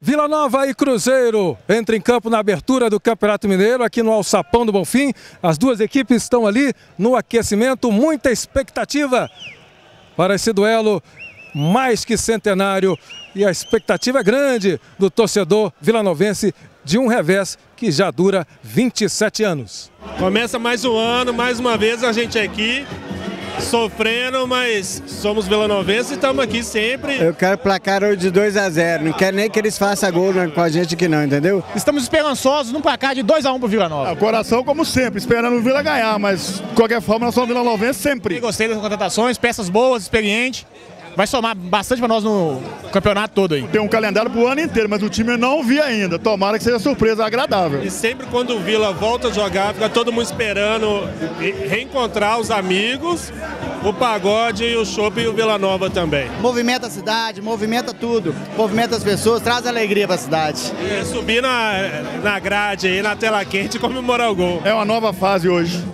Vila Nova e Cruzeiro entra em campo na abertura do Campeonato Mineiro, aqui no Alçapão do Bonfim. As duas equipes estão ali no aquecimento, muita expectativa para esse duelo mais que centenário. E a expectativa é grande do torcedor vilanovense de um revés que já dura 27 anos. Começa mais um ano, mais uma vez a gente aqui, sofrendo, mas somos vilanovenses e estamos aqui sempre. Eu quero placar hoje de 2-0, não quero nem que eles façam gol com a gente aqui não, entendeu? Estamos esperançosos num placar de 2-1 pro Vila Nova. O coração como sempre, esperando o Vila ganhar, mas de qualquer forma nós somos vilanovenses sempre. Eu gostei das contratações, peças boas, experientes. Vai somar bastante para nós no campeonato todo aí. Tem um calendário pro ano inteiro, mas o time eu não vi ainda. Tomara que seja surpresa agradável. E sempre quando o Vila volta a jogar, fica todo mundo esperando reencontrar os amigos, o pagode e o chopp e o Vila Nova também. Movimenta a cidade, movimenta tudo, movimenta as pessoas, traz alegria para a cidade. E subir na grade aí, na tela quente e comemorar o gol. É uma nova fase hoje.